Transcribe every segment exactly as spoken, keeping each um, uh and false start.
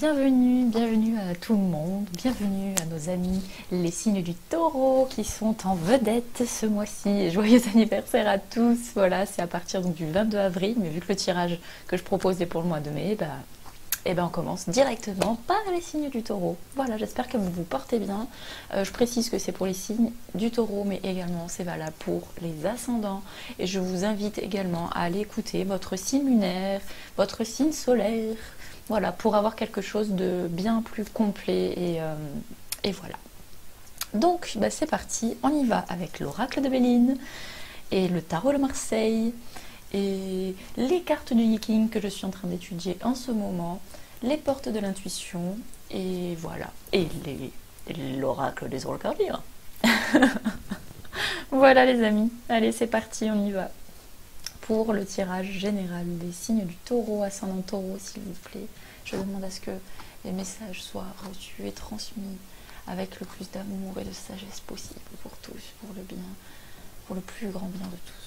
bienvenue, bienvenue à tout le monde, bienvenue à nos amis les signes du taureau qui sont en vedette ce mois-ci. Joyeux anniversaire à tous. Voilà, c'est à partir donc, du vingt-deux avril, mais vu que le tirage que je propose est pour le mois de mai, bah, et ben on commence directement par les signes du taureau. Voilà, j'espère que vous vous portez bien. Euh, je précise que c'est pour les signes du taureau, mais également c'est valable pour les ascendants. Et je vous invite également à aller écouter votre signe lunaire, votre signe solaire, voilà, pour avoir quelque chose de bien plus complet. Et, euh, et voilà. Donc, bah, c'est parti, on y va avec l'oracle de Béline et le tarot de Marseille. Et les cartes du Yiking que je suis en train d'étudier en ce moment, les portes de l'intuition, et voilà. Et l'oracle des oracles. Voilà les amis, allez c'est parti, on y va. Pour le tirage général des signes du taureau, ascendant taureau s'il vous plaît, je demande à ce que les messages soient reçus et transmis avec le plus d'amour et de sagesse possible pour tous, pour le bien, pour le plus grand bien de tous.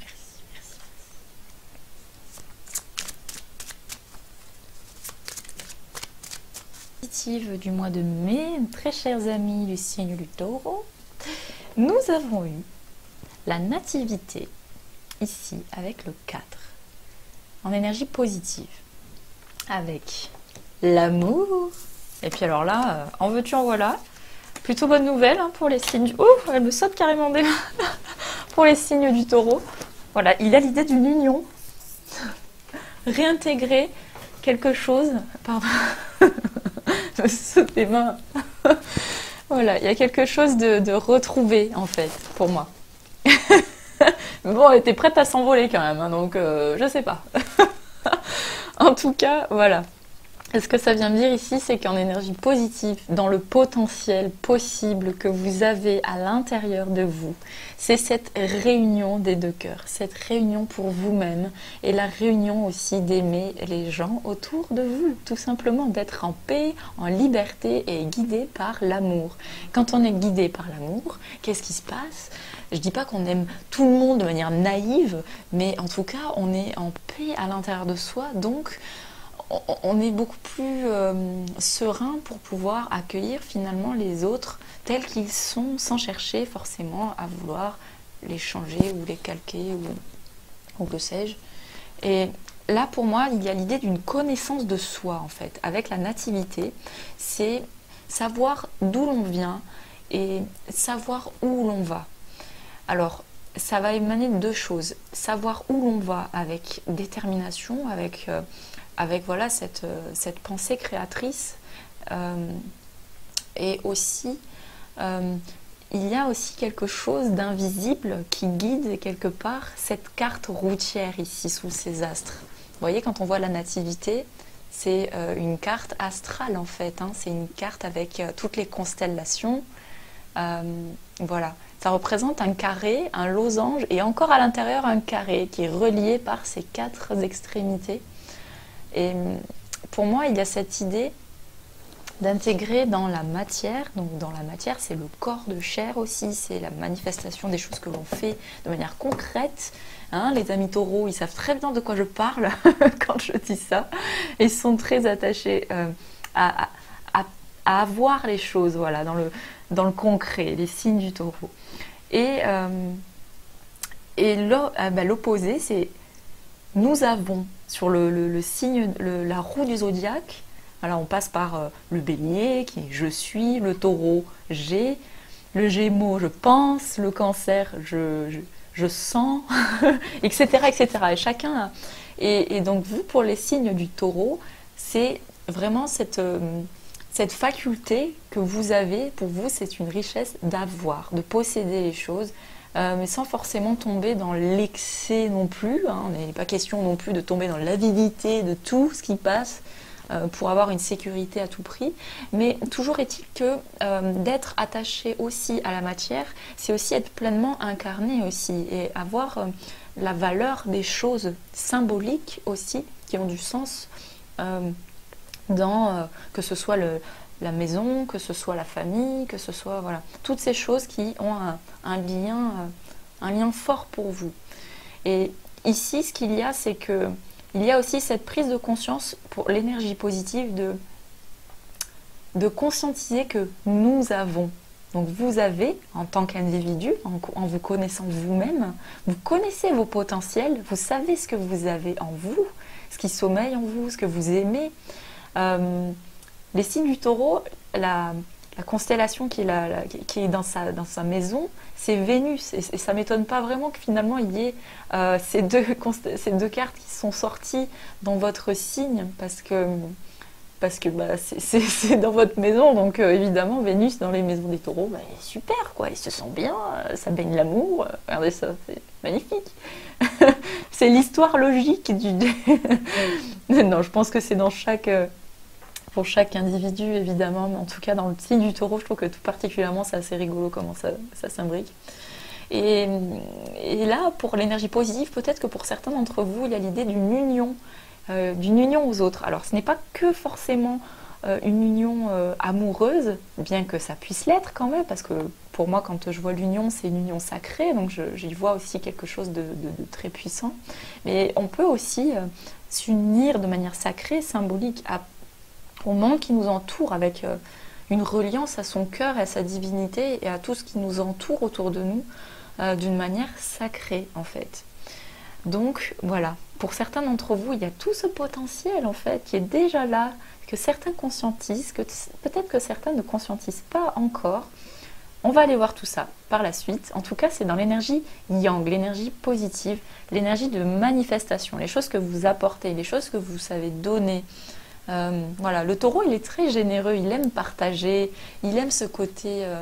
Du mois de mai, très chers amis du signe du taureau, nous avons eu la nativité ici avec le quatre en énergie positive, avec l'amour, et puis alors là, en veux-tu en voilà, plutôt bonne nouvelle hein, pour les signes, ouh, elle me saute carrément des mains pour les signes du taureau. Voilà, il a l'idée d'une union, réintégrer quelque chose, pardon, je me saute les mains. Voilà, il y a quelque chose de, de retrouvé en fait pour moi. Mais bon, elle était prête à s'envoler quand même, hein, donc euh, je sais pas. En tout cas, voilà. Et ce que ça vient me dire ici, c'est qu'en énergie positive, dans le potentiel possible que vous avez à l'intérieur de vous, c'est cette réunion des deux cœurs, cette réunion pour vous-même et la réunion aussi d'aimer les gens autour de vous, tout simplement, d'être en paix, en liberté et guidé par l'amour. Quand on est guidé par l'amour, qu'est-ce qui se passe ? Je ne dis pas qu'on aime tout le monde de manière naïve, mais en tout cas, on est en paix à l'intérieur de soi, donc on est beaucoup plus euh, serein pour pouvoir accueillir finalement les autres tels qu'ils sont, sans chercher forcément à vouloir les changer ou les calquer ou, ou que sais-je. Et là, pour moi, il y a l'idée d'une connaissance de soi, en fait. Avec la nativité, c'est savoir d'où l'on vient et savoir où l'on va. Alors, ça va émaner de deux choses. Savoir où l'on va avec détermination, avec... Euh, avec voilà, cette, cette pensée créatrice. Euh, et aussi, euh, il y a aussi quelque chose d'invisible qui guide quelque part cette carte routière ici sous ces astres. Vous voyez, quand on voit la nativité, c'est euh, une carte astrale en fait, hein, c'est une carte avec euh, toutes les constellations. Euh, voilà, ça représente un carré, un losange et encore à l'intérieur un carré qui est relié par ces quatre extrémités. Et pour moi, il y a cette idée d'intégrer dans la matière, donc dans la matière, c'est le corps de chair aussi, c'est la manifestation des choses que l'on fait de manière concrète. Hein, les amis taureaux, ils savent très bien de quoi je parle quand je dis ça. Ils sont très attachés euh, à, à, à avoir les choses, voilà, dans le, dans le concret, les signes du taureau. Et, euh, et l'opposé, c'est nous avons sur le, le, le signe, le, la roue du zodiaque, alors on passe par euh, le bélier qui est je suis, le taureau j'ai, le gémeaux je pense, le cancer je, je, je sens, et cetera, et cetera. Et chacun a... et, et donc vous, pour les signes du taureau, c'est vraiment cette, euh, cette faculté que vous avez, pour vous c'est une richesse d'avoir, de posséder les choses. Euh, mais sans forcément tomber dans l'excès non plus. Hein. Il n'est pas question non plus de tomber dans l'avidité de tout ce qui passe euh, pour avoir une sécurité à tout prix. Mais toujours est-il que euh, d'être attaché aussi à la matière, c'est aussi être pleinement incarné aussi et avoir euh, la valeur des choses symboliques aussi qui ont du sens euh, dans euh, que ce soit le la maison, que ce soit la famille, que ce soit voilà, toutes ces choses qui ont un, un lien, un lien fort pour vous. Et ici, ce qu'il y a, c'est que il y a aussi cette prise de conscience pour l'énergie positive de de conscientiser que nous avons. Donc vous avez, en tant qu'individu, en, en vous connaissant vous-même, vous connaissez vos potentiels, vous savez ce que vous avez en vous, ce qui sommeille en vous, ce que vous aimez. Euh, les signes du taureau, la, la constellation qui est, la, la, qui est dans, sa, dans sa maison, c'est Vénus. Et, et ça ne m'étonne pas vraiment que finalement il y ait euh, ces, deux, ces deux cartes qui sont sorties dans votre signe, parce que... Parce que bah, c'est dans votre maison, donc euh, évidemment, Vénus dans les maisons des taureaux, bah, super, quoi, ils se sentent bien, euh, ça baigne l'amour, euh, regardez ça, c'est magnifique. C'est l'histoire logique du... Non, je pense que c'est dans chaque... Euh, pour chaque individu, évidemment, mais en tout cas, dans le signe du taureau, je trouve que tout particulièrement, c'est assez rigolo comment ça, ça s'imbrique. Et, et là, pour l'énergie positive, peut-être que pour certains d'entre vous, il y a l'idée d'une union, Euh, d'une union aux autres. Alors ce n'est pas que forcément euh, une union euh, amoureuse, bien que ça puisse l'être quand même, parce que pour moi quand je vois l'union, c'est une union sacrée, donc j'y vois aussi quelque chose de, de, de très puissant. Mais on peut aussi euh, s'unir de manière sacrée, symbolique à, au monde qui nous entoure, avec euh, une reliance à son cœur et à sa divinité et à tout ce qui nous entoure autour de nous euh, d'une manière sacrée en fait. Donc voilà, pour certains d'entre vous, il y a tout ce potentiel en fait qui est déjà là, que certains conscientisent, que peut-être que certains ne conscientisent pas encore. On va aller voir tout ça par la suite. En tout cas, c'est dans l'énergie yang, l'énergie positive, l'énergie de manifestation, les choses que vous apportez, les choses que vous savez donner. Euh, voilà, le taureau, il est très généreux, il aime partager, il aime ce côté euh,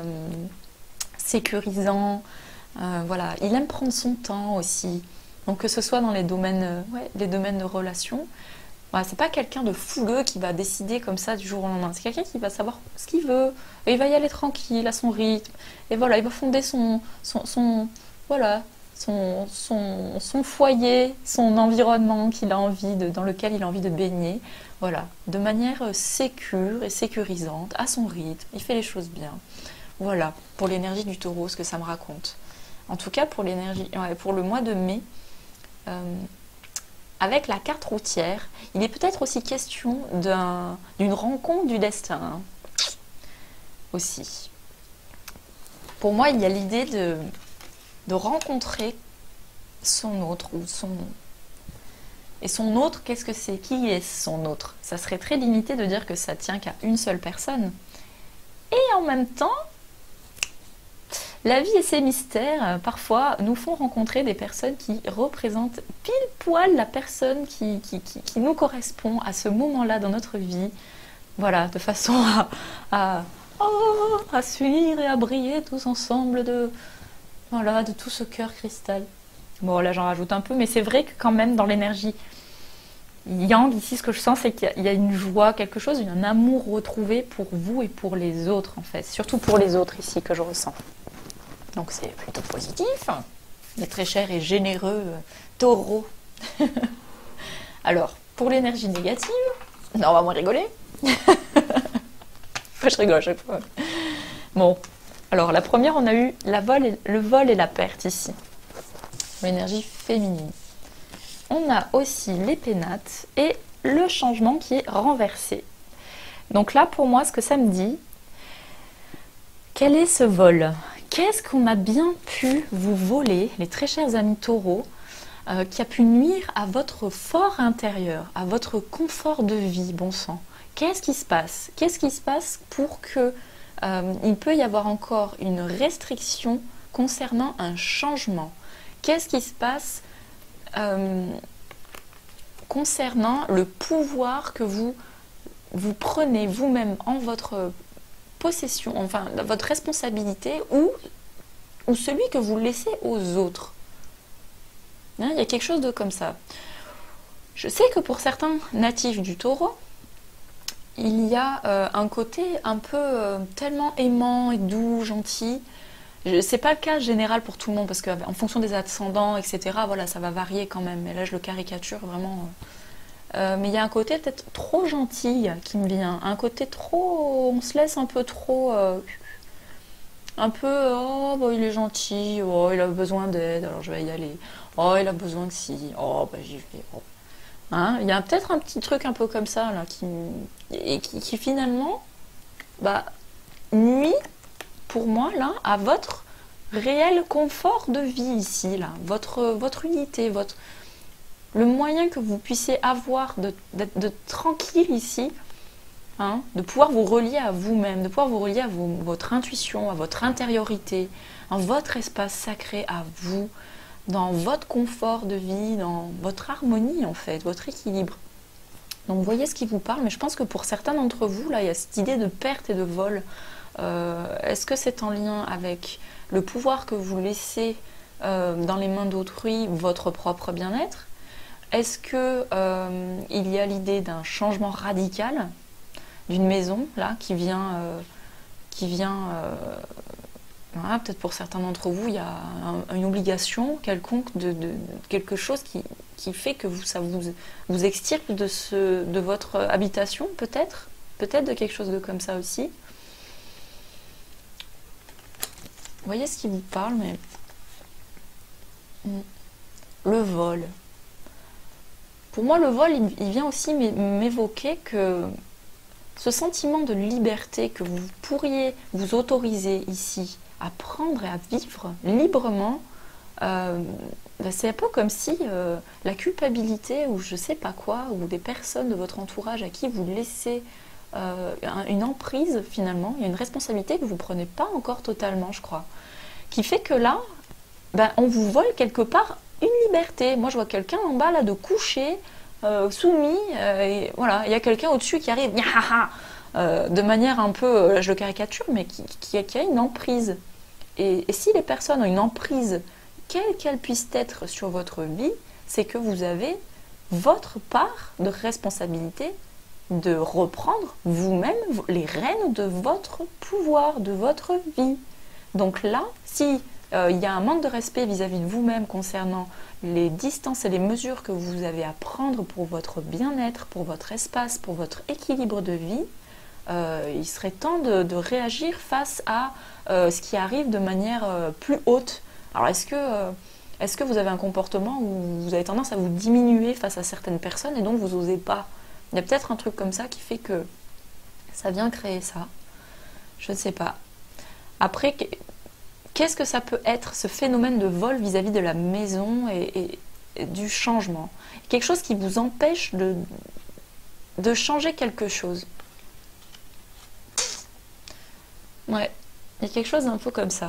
sécurisant, euh, voilà, il aime prendre son temps aussi. Donc que ce soit dans les domaines, euh, ouais, les domaines de relations, voilà, c'est pas quelqu'un de fougueux qui va décider comme ça du jour au lendemain. C'est quelqu'un qui va savoir ce qu'il veut, et il va y aller tranquille, à son rythme. Et voilà, il va fonder son, son, son voilà, son, son, son foyer, son environnement qu'il a envie de, dans lequel il a envie de baigner. Voilà, de manière sécure et sécurisante, à son rythme. Il fait les choses bien. Voilà, pour l'énergie du taureau, ce que ça me raconte. En tout cas, pour l'énergie, ouais, pour le mois de mai, Euh, avec la carte routière, il est peut-être aussi question d'un, d'une rencontre du destin hein, aussi. Pour moi, il y a l'idée de, de rencontrer son autre ou son... Et son autre, qu'est-ce que c'est? Qui est son autre? Ça serait très limité de dire que ça tient qu'à une seule personne. Et en même temps, la vie et ses mystères, parfois, nous font rencontrer des personnes qui représentent pile poil la personne qui, qui, qui, qui nous correspond à ce moment-là dans notre vie. Voilà, de façon à, à, oh, à s'unir et à briller tous ensemble de, voilà, de tout ce cœur cristal. Bon, là, j'en rajoute un peu, mais c'est vrai que quand même, dans l'énergie yang, ici, ce que je sens, c'est qu'il y a une joie, quelque chose, un amour retrouvé pour vous et pour les autres, en fait. Surtout pour les autres, ici, que je ressens. Donc c'est plutôt positif, les très chers et généreux euh, taureaux. Alors, pour l'énergie négative, non, on va moins rigoler. Je rigole à chaque fois. Bon, alors la première, on a eu la vol et, le vol et la perte ici. L'énergie féminine. On a aussi les pénates et le changement qui est renversé. Donc là, pour moi, ce que ça me dit, quel est ce vol ? Qu'est-ce qu'on a bien pu vous voler, les très chers amis taureaux, euh, qui a pu nuire à votre fort intérieur, à votre confort de vie, bon sang? Qu'est-ce qui se passe? Qu'est-ce qui se passe pour que euh, il peut y avoir encore une restriction concernant un changement? Qu'est-ce qui se passe euh, concernant le pouvoir que vous, vous prenez vous-même en votre possession, enfin votre responsabilité ou, ou celui que vous laissez aux autres. Hein, il y a quelque chose de comme ça. Je sais que pour certains natifs du taureau, il y a euh, un côté un peu euh, tellement aimant et doux, gentil. C'est pas le cas général pour tout le monde parce qu'en fonction des ascendants, et cetera, voilà, ça va varier quand même. Mais là, je le caricature vraiment. Euh, mais il y a un côté peut-être trop gentil qui me vient. Un côté trop... On se laisse un peu trop... Euh, un peu... Oh, bah, il est gentil. Oh, il a besoin d'aide. Alors, je vais y aller. Oh, il a besoin de ci. Oh, bah, j'y vais. Oh. Hein, il y a peut-être un petit truc un peu comme ça, là, qui, et qui, qui finalement bah, nuit, pour moi, là, à votre réel confort de vie ici, là, votre, votre unité, votre, le moyen que vous puissiez avoir de, de, de tranquille ici, hein, de pouvoir vous relier à vous-même, de pouvoir vous relier à vos, votre intuition, à votre intériorité, à votre espace sacré, à vous, dans votre confort de vie, dans votre harmonie en fait, votre équilibre. Donc vous voyez ce qui vous parle, mais je pense que pour certains d'entre vous, là, il y a cette idée de perte et de vol. Euh, Est-ce que c'est en lien avec le pouvoir que vous laissez euh, dans les mains d'autrui, votre propre bien-être? Est-ce que euh, il y a l'idée d'un changement radical d'une maison là qui vient, euh, qui vient euh, voilà, peut-être pour certains d'entre vous, il y a un, une obligation quelconque de, de, de quelque chose qui, qui fait que vous, ça vous, vous extirpe de, ce, de votre habitation, peut-être, peut-être de quelque chose de comme ça aussi. Vous voyez ce qui vous parle, mais le vol. Pour moi, le vol, il, il vient aussi m'évoquer que ce sentiment de liberté que vous pourriez vous autoriser ici à prendre et à vivre librement, euh, c'est un peu comme si euh, la culpabilité ou je sais pas quoi, ou des personnes de votre entourage à qui vous laissez euh, une emprise finalement, il y a une responsabilité que vous ne prenez pas encore totalement, je crois, qui fait que là, ben, on vous vole quelque part une liberté. Moi, je vois quelqu'un en bas là de coucher, euh, soumis, euh, et voilà, il y a quelqu'un au-dessus qui arrive, euh, de manière un peu, euh, je le caricature, mais qui, qui, qui a une emprise. Et, et si les personnes ont une emprise, quelle qu'elle puisse être sur votre vie, c'est que vous avez votre part de responsabilité de reprendre vous-même les rênes de votre pouvoir, de votre vie. Donc là, si euh, il y a un manque de respect vis-à-vis de vous-même concernant les distances et les mesures que vous avez à prendre pour votre bien-être, pour votre espace, pour votre équilibre de vie, euh, il serait temps de, de réagir face à euh, ce qui arrive de manière euh, plus haute. Alors est-ce que, euh, est-ce que vous avez un comportement où vous avez tendance à vous diminuer face à certaines personnes et donc vous n'osez pas? Il y a peut-être un truc comme ça qui fait que ça vient créer ça. Je ne sais pas. Après, qu'est-ce que ça peut être ce phénomène de vol vis-à-vis de la maison et, et, et du changement? Quelque chose qui vous empêche de, de changer quelque chose. Ouais, il y a quelque chose d'un peu comme ça.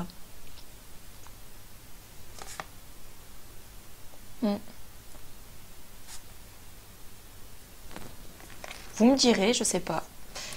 Mm. Vous me direz, je sais pas.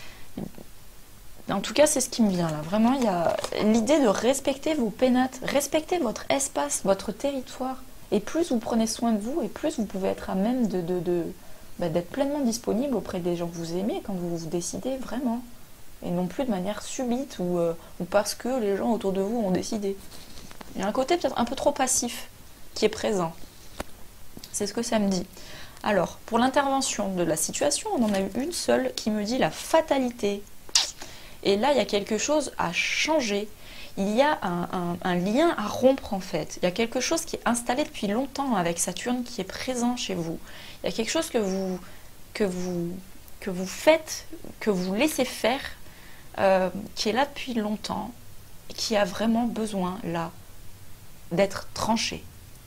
En tout cas, c'est ce qui me vient là. Vraiment, il y a l'idée de respecter vos pénates, respecter votre espace, votre territoire. Et plus vous prenez soin de vous, et plus vous pouvez être à même de, de, de, bah, d'être pleinement disponible auprès des gens que vous aimez quand vous vous décidez vraiment. Et non plus de manière subite ou, euh, ou parce que les gens autour de vous ont décidé. Il y a un côté peut-être un peu trop passif qui est présent. C'est ce que ça me dit. Alors, pour l'intervention de la situation, on en a eu une seule qui me dit la fatalité. Et là, il y a quelque chose à changer. Il y a un, un, un lien à rompre en fait. Il y a quelque chose qui est installé depuis longtemps avec Saturne qui est présent chez vous. Il y a quelque chose que vous, que vous, que vous faites, que vous laissez faire, euh, qui est là depuis longtemps, et qui a vraiment besoin là d'être tranché.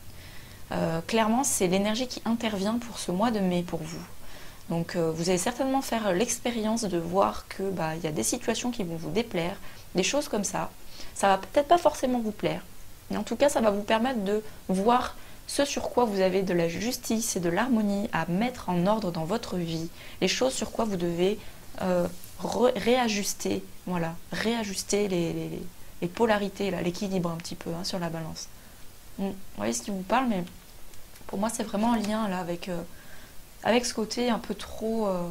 Euh, clairement, c'est l'énergie qui intervient pour ce mois de mai pour vous. Donc euh, vous allez certainement faire l'expérience de voir que bah, y a des situations qui vont vous déplaire, des choses comme ça. Ça va peut-être pas forcément vous plaire, mais en tout cas ça va vous permettre de voir ce sur quoi vous avez de la justice et de l'harmonie à mettre en ordre dans votre vie, les choses sur quoi vous devez euh, réajuster, voilà, réajuster les, les, les polarités, l'équilibre un petit peu hein, sur la balance. Bon, vous voyez ce qui vous parle, mais pour moi c'est vraiment un lien là avec... Euh, avec ce côté un peu trop euh,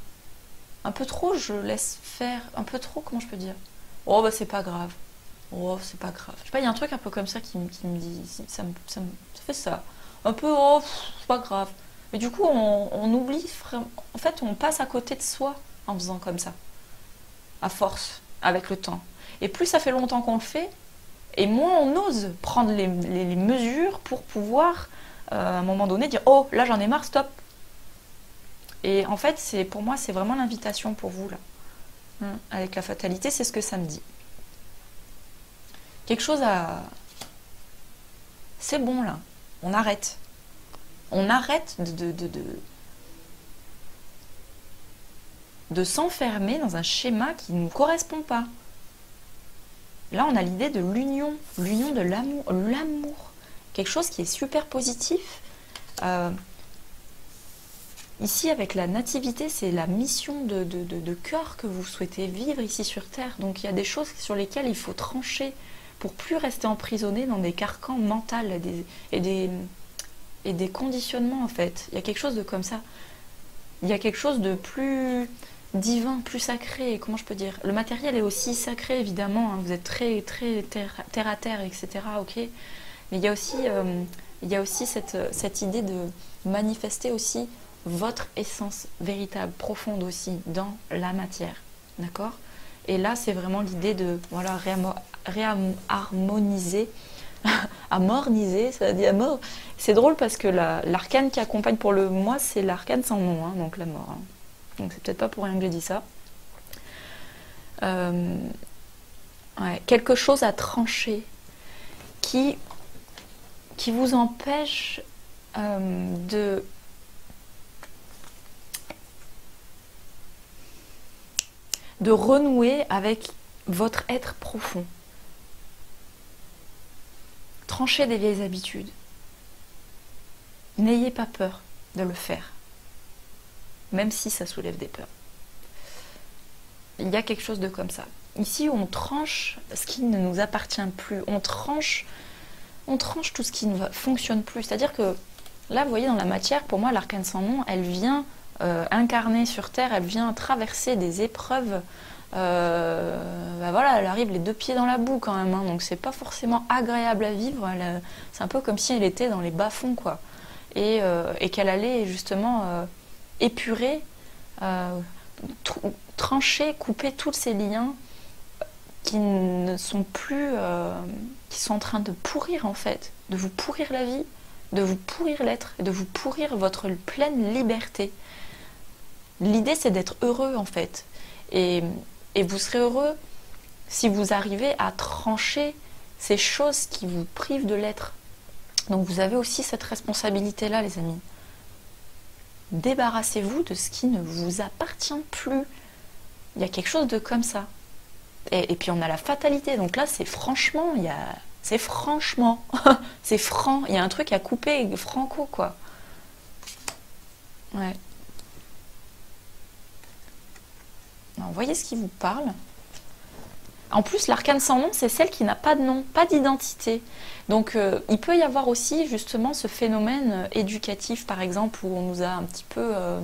un peu trop je laisse faire, un peu trop, comment je peux dire, oh bah c'est pas grave, oh c'est pas grave, je sais pas, il y a un truc un peu comme ça qui, qui me dit, ça me, ça me ça fait ça, un peu oh c'est pas grave, mais du coup on, on oublie, en fait on passe à côté de soi en faisant comme ça, à force, avec le temps, et plus ça fait longtemps qu'on le fait, et moins on ose prendre les, les, les mesures pour pouvoir euh, à un moment donné dire oh là j'en ai marre, stop. Et en fait, c'est pour moi, c'est vraiment l'invitation pour vous là. Hein, avec la fatalité, c'est ce que ça me dit. Quelque chose à... C'est bon là, on arrête. On arrête de... de, de, de... de s'enfermer dans un schéma qui ne nous correspond pas. Là, on a l'idée de l'union, l'union de l'amour, l'amour, quelque chose qui est super positif. Euh, ici, avec la nativité, c'est la mission de, de, de, de cœur que vous souhaitez vivre ici sur Terre. Donc, il y a des choses sur lesquelles il faut trancher pour plus rester emprisonné dans des carcans mentaux et des, et des, et des conditionnements, en fait. Il y a quelque chose de comme ça. Il y a quelque chose de plus... divin, plus sacré, comment je peux dire. Le matériel est aussi sacré, évidemment, hein. Vous êtes très, très terre, terre à terre, et cetera. Ok, mais il y a aussi, euh, il y a aussi cette, cette idée de manifester aussi votre essence véritable, profonde aussi, dans la matière. D'accord? Et là, c'est vraiment l'idée de voilà, réharmoniser, amorniser, ça dit amor. C'est drôle parce que la, l'arcane qui accompagne pour le mois, c'est l'arcane sans nom, hein, donc la mort. Hein. Donc c'est peut-être pas pour rien que je dis ça. Euh, ouais, quelque chose à trancher qui, qui vous empêche euh, de... de renouer avec votre être profond. Tranchez des vieilles habitudes. N'ayez pas peur de le faire. Même si ça soulève des peurs. Il y a quelque chose de comme ça. Ici, on tranche ce qui ne nous appartient plus. On tranche, on tranche tout ce qui ne fonctionne plus. C'est-à-dire que, là, vous voyez, dans la matière, pour moi, l'arcane sans nom, elle vient euh, incarner sur Terre, elle vient traverser des épreuves. Euh, ben voilà, elle arrive les deux pieds dans la boue quand même. Hein, donc, c'est pas forcément agréable à vivre. Elle, c'est un peu comme si elle était dans les bas-fonds, quoi. Et, euh, et qu'elle allait, justement... Euh, épurer, euh, trancher, couper tous ces liens qui ne sont plus, euh, qui sont en train de pourrir en fait, de vous pourrir la vie, de vous pourrir l'être, de vous pourrir votre pleine liberté. L'idée c'est d'être heureux en fait, et, et vous serez heureux si vous arrivez à trancher ces choses qui vous privent de l'être. Donc vous avez aussi cette responsabilité-là les amis. Débarrassez-vous de ce qui ne vous appartient plus. Il y a quelque chose de comme ça. Et, et puis on a la fatalité. Donc là, c'est franchement, il y a, c'est franchement, c'est franc. Il y a un truc à couper franco, quoi. Ouais. Alors, voyez ce qui vous parle. En plus, l'arcane sans nom, c'est celle qui n'a pas de nom, pas d'identité. Donc, euh, il peut y avoir aussi justement ce phénomène euh, éducatif, par exemple, où on nous a un petit peu... Euh,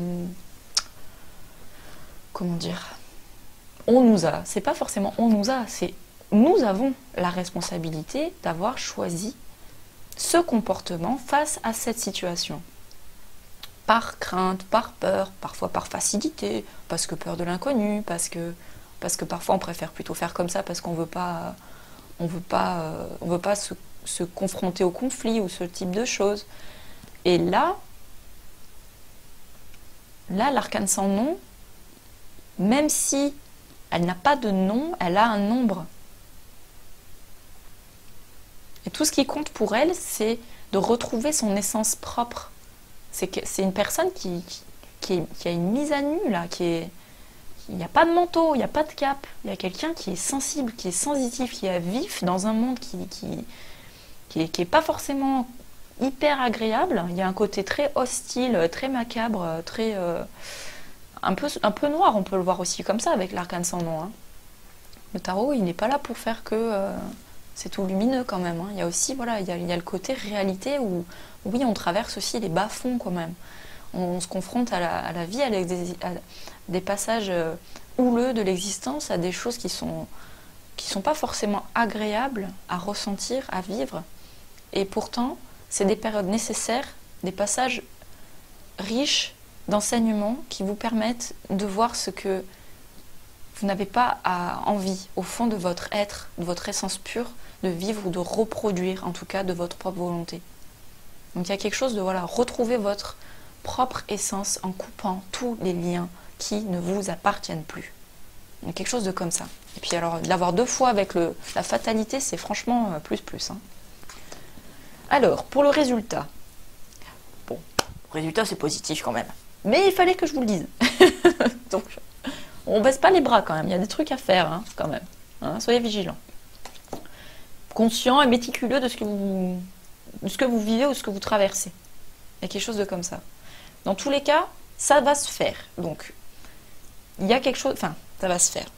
comment dire? On nous a, c'est pas forcément on nous a, c'est nous avons la responsabilité d'avoir choisi ce comportement face à cette situation. Par crainte, par peur, parfois par facilité, parce que peur de l'inconnu, parce que... parce que parfois on préfère plutôt faire comme ça parce qu'on veut pas, on veut pas, euh, on veut pas se, se confronter au conflit ou ce type de choses. Et là, là l'arcane sans nom, même si elle n'a pas de nom, elle a un nombre. Et tout ce qui compte pour elle, c'est de retrouver son essence propre. C'est que c'est une personne qui, qui, est, qui a une mise à nu là, qui est il n'y a pas de manteau, il n'y a pas de cap. Il y a quelqu'un qui est sensible, qui est sensitif, qui est vif dans un monde qui qui, qui, est, qui est pas forcément hyper agréable. Il y a un côté très hostile, très macabre, très euh, un, peu, un peu noir. On peut le voir aussi comme ça avec l'arcane sans nom. Hein. Le tarot, il n'est pas là pour faire que euh, c'est tout lumineux quand même. Hein. Il y a aussi, voilà, il y a, il y a le côté réalité où, oui, on traverse aussi les bas-fonds quand même. On, on se confronte à la, à la vie, à, à des passages euh, houleux de l'existence, à des choses qui sont qui sont pas forcément agréables à ressentir, à vivre. Et pourtant, c'est des périodes nécessaires, des passages riches d'enseignements qui vous permettent de voir ce que vous n'avez pas à envie, au fond de votre être, de votre essence pure, de vivre ou de reproduire, en tout cas, de votre propre volonté. Donc il y a quelque chose de, voilà, retrouver votre propre essence en coupant tous les liens qui ne vous appartiennent plus. Il y a quelque chose de comme ça. Et puis alors, l'avoir deux fois avec le, la fatalité, c'est franchement euh, plus plus. Hein. Alors, pour le résultat. Bon, le résultat, c'est positif quand même. Mais il fallait que je vous le dise. Donc, on baisse pas les bras quand même. Il y a des trucs à faire hein, quand même. Hein, soyez vigilants. Conscient et méticuleux de ce, que vous, de ce que vous vivez ou ce que vous traversez. Il y a quelque chose de comme ça. Dans tous les cas, ça va se faire. Donc, il y a quelque chose... Enfin, ça va se faire.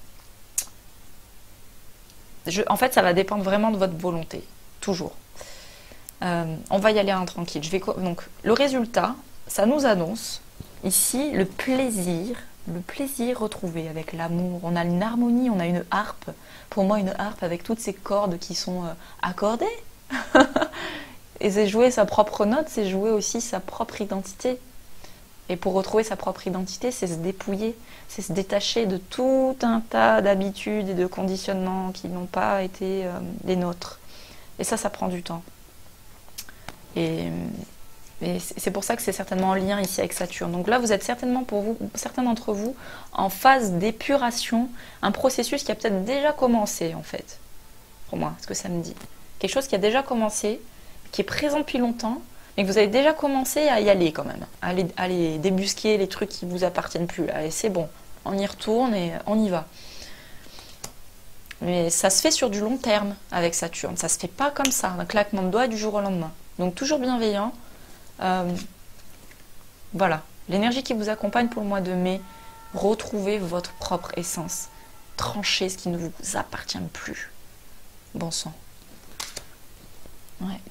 Je, en fait, ça va dépendre vraiment de votre volonté. Toujours. Euh, on va y aller en tranquille. Je vais, donc, le résultat, ça nous annonce ici le plaisir, le plaisir retrouvé avec l'amour. On a une harmonie, on a une harpe. Pour moi, une harpe avec toutes ces cordes qui sont euh, accordées. Et c'est jouer sa propre note, c'est jouer aussi sa propre identité. Et pour retrouver sa propre identité, c'est se dépouiller, c'est se détacher de tout un tas d'habitudes et de conditionnements qui n'ont pas été euh, les nôtres. Et ça, ça prend du temps. Et, et c'est pour ça que c'est certainement en lien ici avec Saturne. Donc là, vous êtes certainement, pour vous, certains d'entre vous, en phase d'épuration, un processus qui a peut-être déjà commencé, en fait. Pour moi, ce que ça me dit. Quelque chose qui a déjà commencé, qui est présent depuis longtemps, mais que vous avez déjà commencé à y aller quand même, à aller, à aller débusquer les trucs qui ne vous appartiennent plus. Allez, c'est bon, on y retourne et on y va. Mais ça se fait sur du long terme avec Saturne. Ça se fait pas comme ça, un claquement de doigts du jour au lendemain. Donc toujours bienveillant. Euh, voilà, l'énergie qui vous accompagne pour le mois de mai, retrouvez votre propre essence. Tranchez ce qui ne vous appartient plus. Bon sang. Ouais.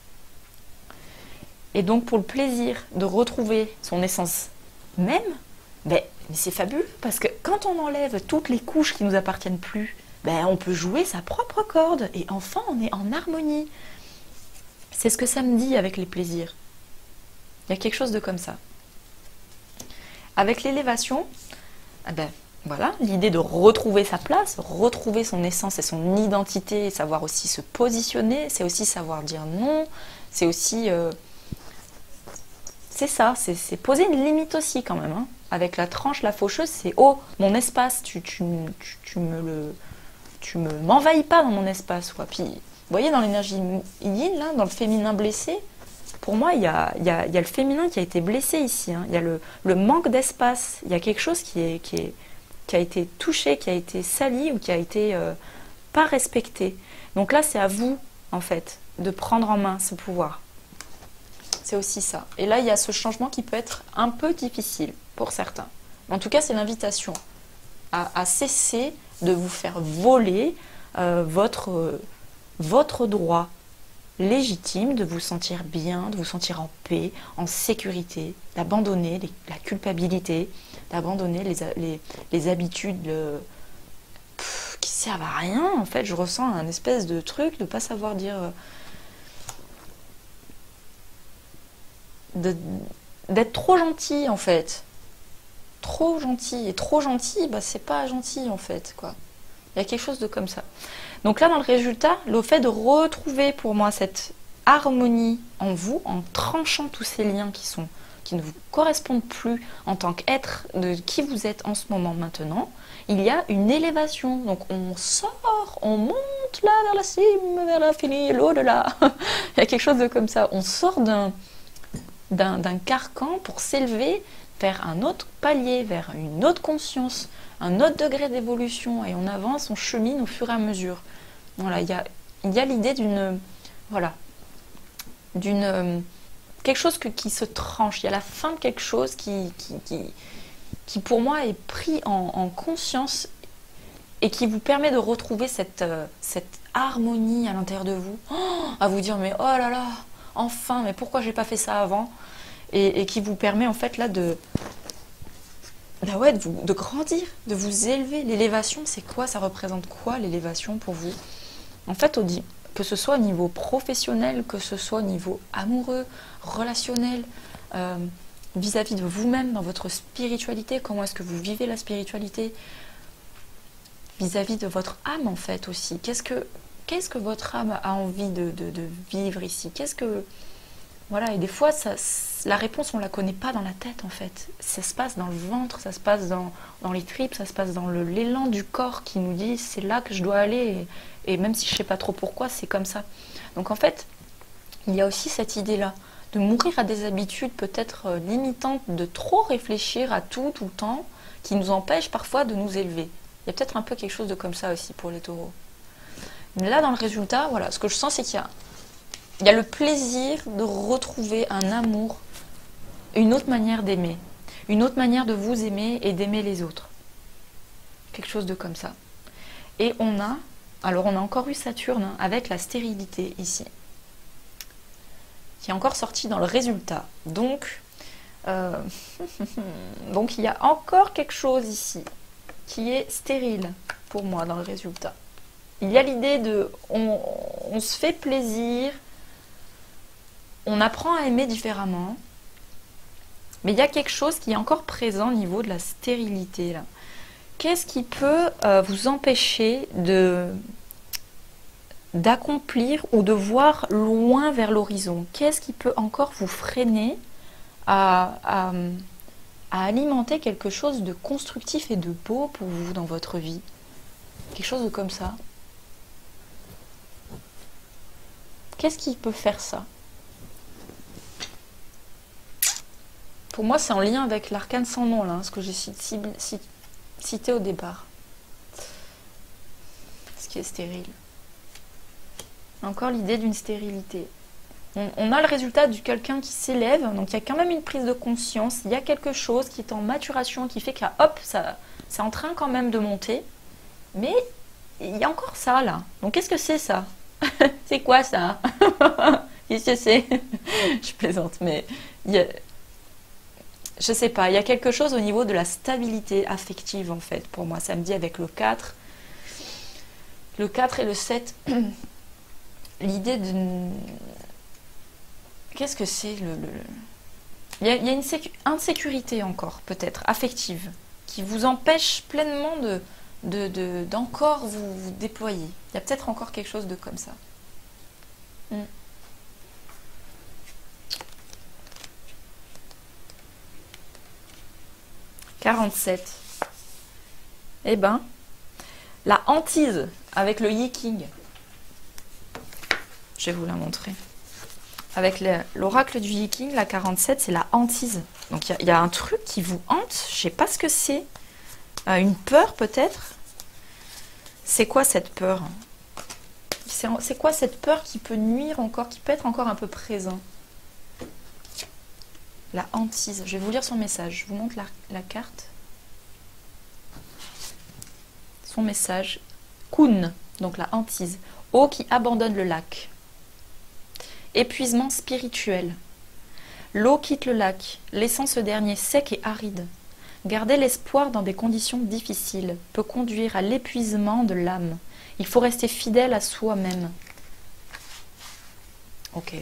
Et donc pour le plaisir de retrouver son essence même, ben, mais c'est fabuleux parce que quand on enlève toutes les couches qui ne nous appartiennent plus, ben, on peut jouer sa propre corde et enfin on est en harmonie. C'est ce que ça me dit avec les plaisirs. Il y a quelque chose de comme ça. Avec l'élévation, eh ben, voilà, l'idée de retrouver sa place, retrouver son essence et son identité, savoir aussi se positionner, c'est aussi savoir dire non, c'est aussi... Euh, c'est ça, c'est poser une limite aussi quand même. Hein. Avec la tranche, la faucheuse, c'est « Oh, mon espace, tu, tu, tu, tu me le... Tu me m'envahis pas dans mon espace. » quoi. Puis, vous voyez, dans l'énergie yin, là, dans le féminin blessé, pour moi, il y a, y, a, y a le féminin qui a été blessé ici. Hein. Il y a le, le manque d'espace. Il y a quelque chose qui, est, qui, est, qui a été touché, qui a été sali ou qui a été euh, pas respecté. Donc là, c'est à vous, en fait, de prendre en main ce pouvoir. C'est aussi ça. Et là, il y a ce changement qui peut être un peu difficile pour certains. En tout cas, c'est l'invitation à, à cesser de vous faire voler euh, votre, euh, votre droit légitime de vous sentir bien, de vous sentir en paix, en sécurité, d'abandonner la culpabilité, d'abandonner les, les, les habitudes euh, pff, qui servent à rien. En fait, je ressens un espèce de truc de ne pas savoir dire... Euh, d'être trop gentil en fait, trop gentil, et trop gentil, bah, c'est pas gentil en fait, quoi. Il y a quelque chose de comme ça. Donc là, dans le résultat, le fait de retrouver pour moi cette harmonie en vous, en tranchant tous ces liens qui sont qui ne vous correspondent plus en tant qu'être de qui vous êtes en ce moment maintenant, il y a une élévation. Donc on sort, on monte là vers la cime, vers l'infini, l'au-delà. Il y a quelque chose de comme ça. On sort d'un d'un carcan pour s'élever vers un autre palier, vers une autre conscience, un autre degré d'évolution, et on avance, on chemine au fur et à mesure. Voilà, il y a, il y a l'idée d'une, voilà, d'une, quelque chose que, qui se tranche, il y a la fin de quelque chose qui, qui, qui, qui pour moi est pris en, en conscience et qui vous permet de retrouver cette, euh, cette harmonie à l'intérieur de vous, oh, à vous dire mais oh là là, enfin, mais pourquoi j'ai pas fait ça avant, et, et qui vous permet en fait là de, bah ouais, de, vous, de grandir, de vous élever. L'élévation, c'est quoi? Ça représente quoi l'élévation pour vous? En fait, au, que ce soit au niveau professionnel, que ce soit au niveau amoureux, relationnel, euh, vis-à-vis de vous-même, dans votre spiritualité, comment est-ce que vous vivez la spiritualité, vis-à-vis de votre âme en fait aussi. Qu'est-ce que Qu'est-ce que votre âme a envie de, de, de vivre ici? Qu'est-ce que, Voilà, et des fois, ça, la réponse, on ne la connaît pas dans la tête, en fait. Ça se passe dans le ventre, ça se passe dans, dans les tripes, ça se passe dans l'élan du corps qui nous dit c'est là que je dois aller. Et, et même si je ne sais pas trop pourquoi, c'est comme ça. Donc en fait, il y a aussi cette idée-là, de mourir à des habitudes peut-être euh, limitantes, de trop réfléchir à tout, tout le temps, qui nous empêchent parfois de nous élever. Il y a peut-être un peu quelque chose de comme ça aussi pour les taureaux. Mais là, dans le résultat, voilà, ce que je sens, c'est qu'il y a Il y a le plaisir de retrouver un amour, une autre manière d'aimer, une autre manière de vous aimer et d'aimer les autres. Quelque chose de comme ça. Et on a, alors on a encore eu Saturne hein, avec la stérilité ici, qui est encore sorti dans le résultat. Donc, euh, donc il y a encore quelque chose ici qui est stérile pour moi dans le résultat. Il y a l'idée de, on, on se fait plaisir. On apprend à aimer différemment, mais il y a quelque chose qui est encore présent au niveau de la stérilité. Là. Qu'est-ce qui peut euh, vous empêcher de d'accomplir ou de voir loin vers l'horizon? Qu'est-ce qui peut encore vous freiner à, à, à alimenter quelque chose de constructif et de beau pour vous dans votre vie? Quelque chose de comme ça. Qu'est-ce qui peut faire ça? Pour moi, c'est en lien avec l'arcane sans nom, là, hein, ce que j'ai cité au départ. Ce qui est stérile. Encore l'idée d'une stérilité. On, on a le résultat de quelqu'un qui s'élève, donc il y a quand même une prise de conscience, il y a quelque chose qui est en maturation, qui fait que, hop, ça, c'est en train quand même de monter. Mais il y a encore ça, là. Donc qu'est-ce que c'est, ça? C'est quoi, ça? Qu'est-ce que c'est? Je plaisante, mais... il y a... Je sais pas, il y a quelque chose au niveau de la stabilité affective en fait, pour moi, samedi avec le quatre. Le quatre et le sept, l'idée d'une... Qu'est-ce que c'est le, le... Il y a, il y a une sécu... insécurité encore, peut-être, affective, qui vous empêche pleinement de, de, de, d'encore vous, vous déployer. Il y a peut-être encore quelque chose de comme ça. Mm. quarante-sept. Eh ben, la hantise avec le Yi-King. Je vais vous la montrer. Avec l'oracle du Yi-King, la quarante-sept, c'est la hantise. Donc il y, y a un truc qui vous hante, je sais pas ce que c'est. Euh, une peur peut-être. C'est quoi cette peur? C'est quoi cette peur qui peut nuire encore, qui peut être encore un peu présent? La hantise. Je vais vous lire son message. Je vous montre la, la carte. Son message. Kun, donc la hantise. Eau qui abandonne le lac. Épuisement spirituel. L'eau quitte le lac, laissant ce dernier sec et aride. Garder l'espoir dans des conditions difficiles peut conduire à l'épuisement de l'âme. Il faut rester fidèle à soi-même. Ok.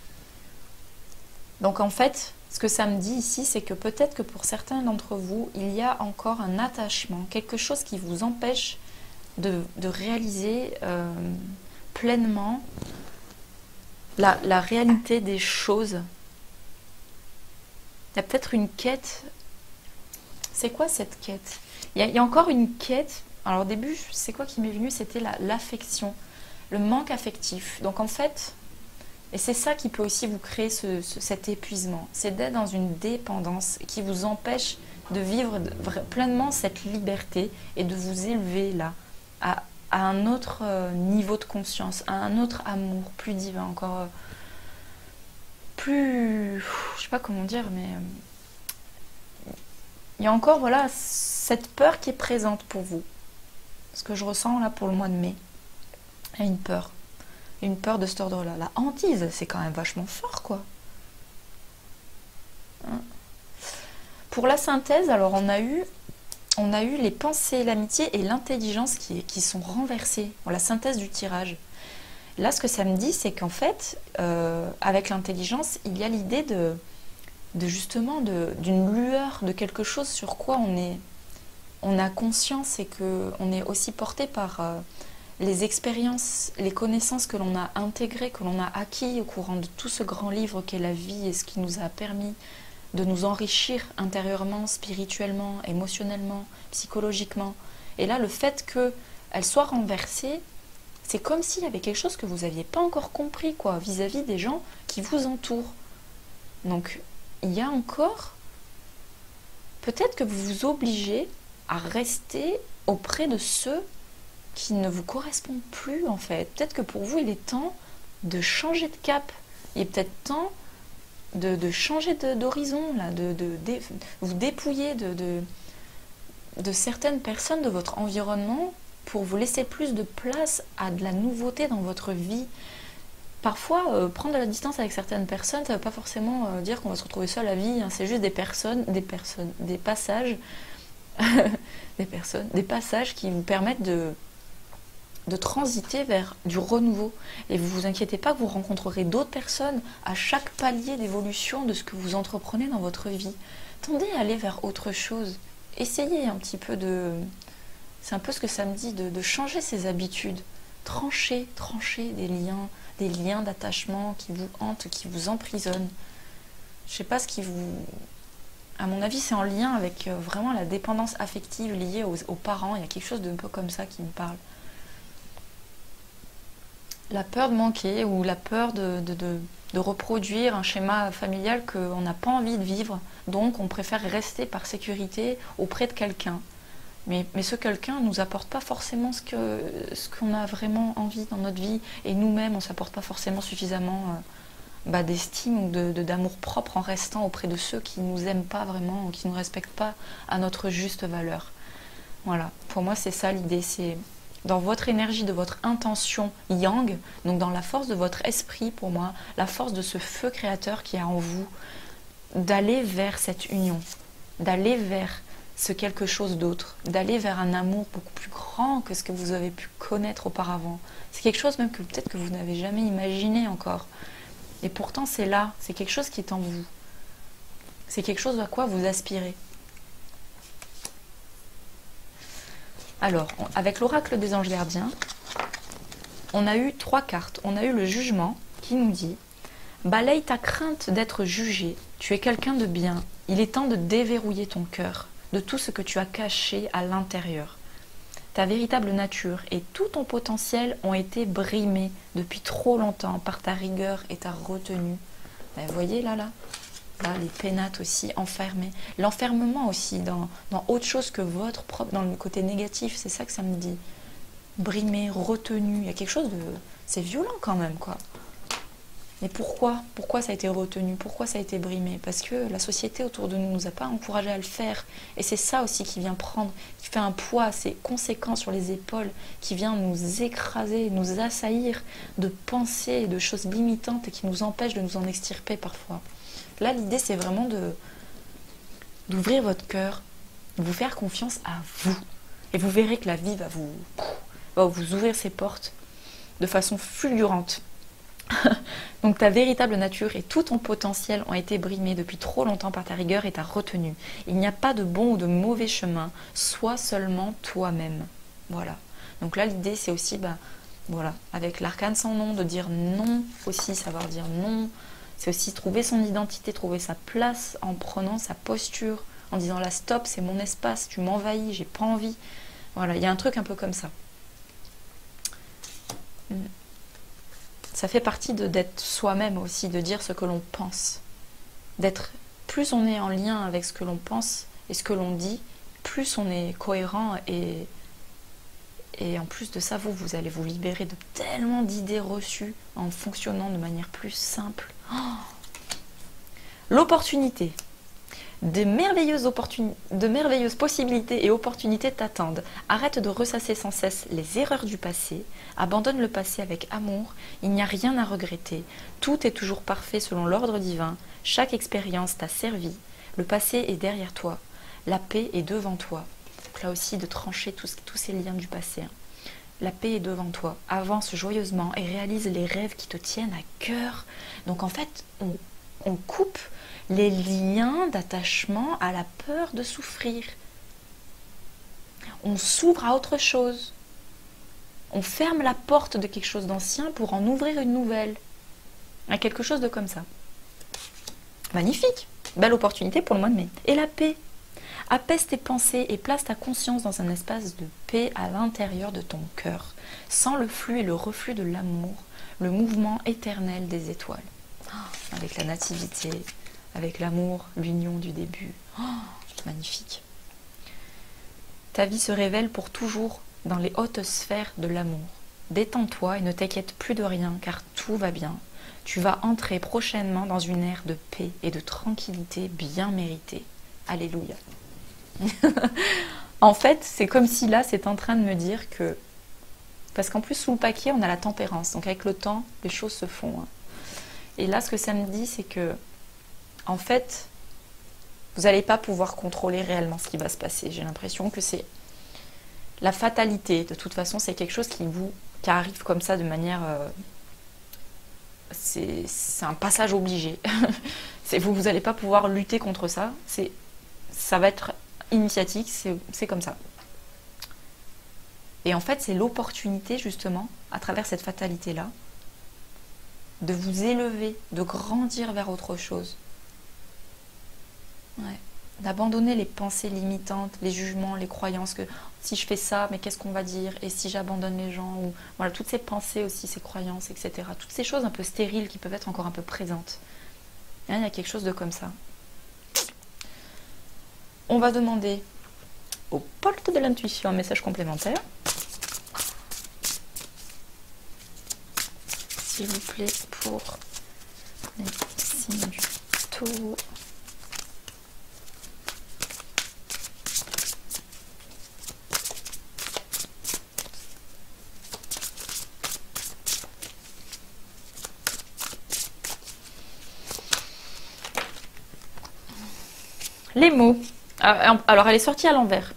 Donc en fait... ce que ça me dit ici, c'est que peut-être que pour certains d'entre vous, il y a encore un attachement, quelque chose qui vous empêche de, de réaliser euh, pleinement la, la réalité des choses. Il y a peut-être une quête. C'est quoi cette quête? il y, a, il y a encore une quête. Alors au début, c'est quoi qui m'est venu? C'était l'affection, le manque affectif. Donc en fait... et c'est ça qui peut aussi vous créer ce, ce, cet épuisement. C'est d'être dans une dépendance qui vous empêche de vivre de, pleinement cette liberté et de vous élever là à, à un autre euh, niveau de conscience, à un autre amour plus divin, encore euh, plus... je sais pas comment dire, mais... Euh, il y a encore voilà, cette peur qui est présente pour vous. Ce que je ressens là pour le mois de mai. Il y a une peur. Une peur de cet ordre-là. La hantise, c'est quand même vachement fort, quoi. Hein? Pour la synthèse, alors on a eu, on a eu les pensées, l'amitié et l'intelligence qui, qui sont renversées. Bon, la synthèse du tirage. Là, ce que ça me dit, c'est qu'en fait, euh, avec l'intelligence, il y a l'idée de, de justement d'une lueur, de quelque chose sur quoi on est, on a conscience et que on est aussi porté par... Euh, les expériences, les connaissances que l'on a intégrées, que l'on a acquis au courant de tout ce grand livre qu'est la vie et ce qui nous a permis de nous enrichir intérieurement, spirituellement, émotionnellement, psychologiquement. Et là, le fait qu'elles soient renversées, c'est comme s'il y avait quelque chose que vous n'aviez pas encore compris, quoi, vis-à-vis des gens qui vous entourent. Donc, il y a encore... Peut-être que vous vous obligez à rester auprès de ceux qui ne vous correspondent plus, en fait. Peut-être que pour vous, il est temps de changer de cap. Il est peut-être temps de, de changer d'horizon, là, de, de, de vous dépouiller de, de, de certaines personnes de votre environnement pour vous laisser plus de place à de la nouveauté dans votre vie. Parfois, euh, prendre de la distance avec certaines personnes, ça ne veut pas forcément euh, dire qu'on va se retrouver seul à vie, hein. C'est juste des personnes, des personnes, des passages, des personnes, des passages qui vous permettent de, de transiter vers du renouveau. Et vous vous inquiétez pas que vous rencontrerez d'autres personnes à chaque palier d'évolution de ce que vous entreprenez dans votre vie. Tendez à aller vers autre chose. Essayez un petit peu de... C'est un peu ce que ça me dit, de, de changer ses habitudes. Trancher, trancher des liens, des liens d'attachement qui vous hantent, qui vous emprisonnent. Je sais pas ce qui vous... À mon avis, c'est en lien avec euh, vraiment la dépendance affective liée aux, aux parents. Il y a quelque chose d'un peu comme ça qui me parle. La peur de manquer ou la peur de, de, de, de reproduire un schéma familial qu'on n'a pas envie de vivre. Donc, on préfère rester par sécurité auprès de quelqu'un. Mais, mais ce quelqu'un ne nous apporte pas forcément ce que, ce qu'on a vraiment envie dans notre vie. Et nous-mêmes, on ne s'apporte pas forcément suffisamment euh, bah, d'estime ou de, de, d'amour propre en restant auprès de ceux qui ne nous aiment pas vraiment ou qui ne nous respectent pas à notre juste valeur. Voilà, pour moi, c'est ça l'idée. C'est dans votre énergie, de votre intention yang, donc dans la force de votre esprit, pour moi, la force de ce feu créateur qui est en vous, d'aller vers cette union, d'aller vers ce quelque chose d'autre, d'aller vers un amour beaucoup plus grand que ce que vous avez pu connaître auparavant. C'est quelque chose même que peut-être que vous n'avez jamais imaginé encore. Et pourtant c'est là, c'est quelque chose qui est en vous. C'est quelque chose à quoi vous aspirez. Alors, avec l'oracle des anges gardiens, on a eu trois cartes. On a eu le jugement qui nous dit « Balaye ta crainte d'être jugé, tu es quelqu'un de bien, il est temps de déverrouiller ton cœur. » de tout ce que tu as caché à l'intérieur. Ta véritable nature et tout ton potentiel ont été brimés depuis trop longtemps par ta rigueur et ta retenue. Vous voyez là, là, là, les pénates aussi enfermées. L'enfermement aussi dans, dans autre chose que votre propre, dans le côté négatif, c'est ça que ça me dit. Brimé, retenu, il y a quelque chose de... C'est violent quand même, quoi. Mais pourquoi Pourquoi ça a été retenu? Pourquoi ça a été brimé? Parce que la société autour de nous ne nous a pas encouragé à le faire. Et c'est ça aussi qui vient prendre, qui fait un poids assez conséquent sur les épaules, qui vient nous écraser, nous assaillir de pensées et de choses limitantes et qui nous empêchent de nous en extirper parfois. Là, l'idée, c'est vraiment de d'ouvrir votre cœur, de vous faire confiance à vous. Et vous verrez que la vie va vous, va vous ouvrir ses portes de façon fulgurante. Donc ta véritable nature et tout ton potentiel ont été brimés depuis trop longtemps par ta rigueur et ta retenue. Il n'y a pas de bon ou de mauvais chemin, sois seulement toi-même. Voilà. Donc là l'idée c'est aussi, bah, voilà, avec l'arcane sans nom, de dire non aussi, savoir dire non. C'est aussi trouver son identité, trouver sa place en prenant sa posture, en disant là stop, c'est mon espace, tu m'envahis, j'ai pas envie. Voilà, il y a un truc un peu comme ça. Ça fait partie de d'être soi-même aussi, de dire ce que l'on pense. D'être, plus on est en lien avec ce que l'on pense et ce que l'on dit, plus on est cohérent et, et en plus de ça, vous, vous allez vous libérer de tellement d'idées reçues en fonctionnant de manière plus simple. Oh, l'opportunité. De merveilleuses, opportun... de merveilleuses possibilités et opportunités t'attendent. Arrête de ressasser sans cesse les erreurs du passé. Abandonne le passé avec amour. Il n'y a rien à regretter. Tout est toujours parfait selon l'ordre divin. Chaque expérience t'a servi. Le passé est derrière toi. La paix est devant toi. Donc là aussi, de trancher tous, tous ces liens du passé. La paix est devant toi. Avance joyeusement et réalise les rêves qui te tiennent à cœur. Donc en fait, on, on coupe les liens d'attachement à la peur de souffrir. On s'ouvre à autre chose. On ferme la porte de quelque chose d'ancien pour en ouvrir une nouvelle. À quelque chose de comme ça. Magnifique. Belle opportunité pour le mois de mai. Et la paix. Apaise tes pensées et place ta conscience dans un espace de paix à l'intérieur de ton cœur, sans le flux et le reflux de l'amour, le mouvement éternel des étoiles. Oh, avec la nativité, avec l'amour, l'union du début. Oh, magnifique. Ta vie se révèle pour toujours dans les hautes sphères de l'amour. Détends-toi et ne t'inquiète plus de rien, car tout va bien. Tu vas entrer prochainement dans une ère de paix et de tranquillité bien méritée. Alléluia. En fait, c'est comme si là, c'est en train de me dire que... Parce qu'en plus, sous le paquet, on a la tempérance. Donc avec le temps, les choses se font. Hein. Et là, ce que ça me dit, c'est que... En fait, vous n'allez pas pouvoir contrôler réellement ce qui va se passer. J'ai l'impression que c'est... La fatalité, de toute façon, c'est quelque chose qui vous... qui arrive comme ça de manière... Euh... C'est un passage obligé. Vous n'allez pas pouvoir lutter contre ça. Ça va être... initiatique, c'est comme ça. Et en fait, c'est l'opportunité, justement, à travers cette fatalité-là, de vous élever, de grandir vers autre chose. Ouais. D'abandonner les pensées limitantes, les jugements, les croyances que si je fais ça, mais qu'est-ce qu'on va dire? Et si j'abandonne les gens? Ou voilà, toutes ces pensées aussi, ces croyances, et cetera. Toutes ces choses un peu stériles qui peuvent être encore un peu présentes. Et là, il y a quelque chose de comme ça. On va demander au porte de l'intuition un message complémentaire. S'il vous plaît, pour les signes du taureau. Les mots. Alors, elle est sortie à l'envers.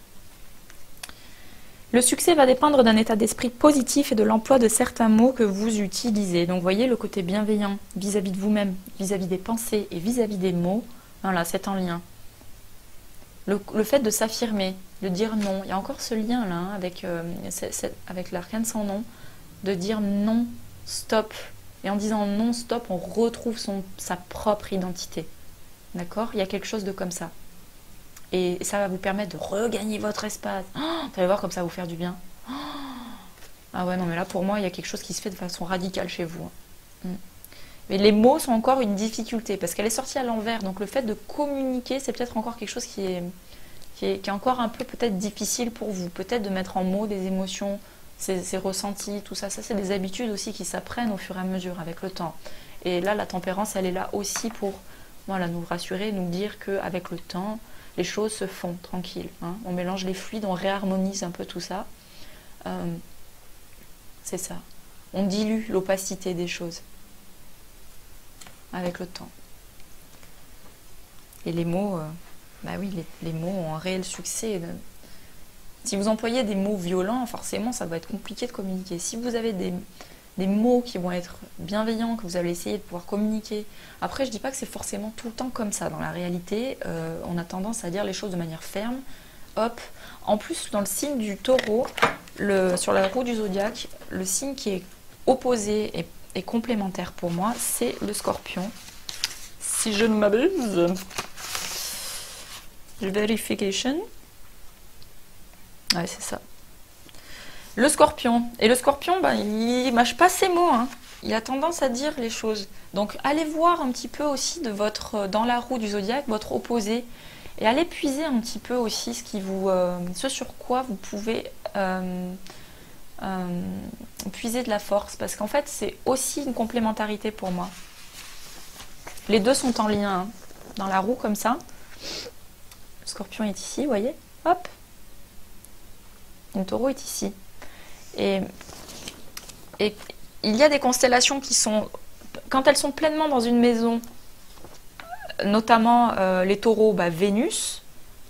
Le succès va dépendre d'un état d'esprit positif et de l'emploi de certains mots que vous utilisez. Donc, vous voyez le côté bienveillant vis-à-vis de vous-même, vis-à-vis des pensées et vis-à-vis des mots. Voilà, c'est en lien. Le, le fait de s'affirmer, de dire non. Il y a encore ce lien-là hein, avec, euh, avec l'arcane sans nom, de dire non, stop. Et en disant non, stop, on retrouve son, sa propre identité. D'accord? Il y a quelque chose de comme ça. Et ça va vous permettre de regagner votre espace. Oh, vous allez voir comme ça va vous faire du bien. Oh, ah ouais, non, mais là, pour moi, il y a quelque chose qui se fait de façon radicale chez vous. Mm. Mais les mots sont encore une difficulté, parce qu'elle est sortie à l'envers. Donc le fait de communiquer, c'est peut-être encore quelque chose qui est, qui est, qui est encore un peu peut-être difficile pour vous. Peut-être de mettre en mots des émotions, ces, ces ressentis, tout ça. Ça, c'est des habitudes aussi qui s'apprennent au fur et à mesure, avec le temps. Et là, la tempérance, elle est là aussi pour voilà, nous rassurer, nous dire qu'avec le temps, les choses se font tranquilles. Hein. On mélange les fluides, on réharmonise un peu tout ça. Euh, c'est ça. On dilue l'opacité des choses avec le temps. Et les mots, euh, bah oui, les, les mots ont un réel succès. Si vous employez des mots violents, forcément, ça va être compliqué de communiquer. Si vous avez des, des mots qui vont être bienveillants, que vous allez essayer de pouvoir communiquer. Après, je ne dis pas que c'est forcément tout le temps comme ça. Dans la réalité, euh, on a tendance à dire les choses de manière ferme. Hop. En plus, dans le signe du taureau, le, sur la roue du zodiaque, le signe qui est opposé et, et complémentaire pour moi, c'est le scorpion. Si je ne m'abuse. Verification. Ouais, c'est ça. Le scorpion. Et le scorpion, ben, il ne mâche pas ses mots. Hein. Il a tendance à dire les choses. Donc, allez voir un petit peu aussi de votre, dans la roue du zodiaque, votre opposé. Et allez puiser un petit peu aussi ce, qui vous, euh, ce sur quoi vous pouvez euh, euh, puiser de la force. Parce qu'en fait, c'est aussi une complémentarité pour moi. Les deux sont en lien. Hein. Dans la roue, comme ça. Le scorpion est ici, vous voyez. Hop. Et le taureau est ici. Et, et il y a des constellations qui sont, quand elles sont pleinement dans une maison, notamment euh, les taureaux, bah, Vénus.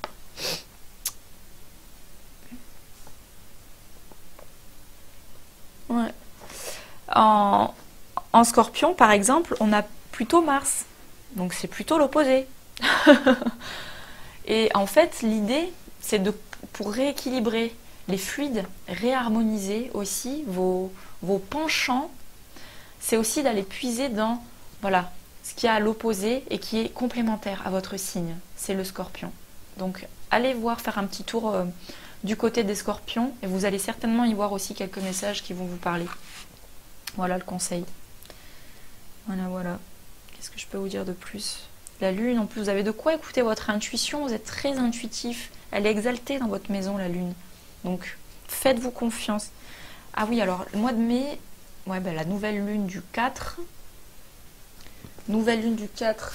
Ouais. En, en scorpion, par exemple, on a plutôt Mars. Donc c'est plutôt l'opposé. Et en fait, l'idée, c'est de pour rééquilibrer les fluides, réharmoniser aussi vos, vos penchants. C'est aussi d'aller puiser dans, voilà, ce qui est à l'opposé et qui est complémentaire à votre signe. C'est le scorpion. Donc, allez voir, faire un petit tour euh, du côté des scorpions et vous allez certainement y voir aussi quelques messages qui vont vous parler. Voilà le conseil. Voilà, voilà. Qu'est-ce que je peux vous dire de plus? La lune, en plus, vous avez de quoi écouter votre intuition. Vous êtes très intuitif. Elle est exaltée dans votre maison, la lune. Donc, faites-vous confiance. Ah oui, alors, le mois de mai, ouais, ben, la nouvelle lune du quatre. Nouvelle lune du quatre.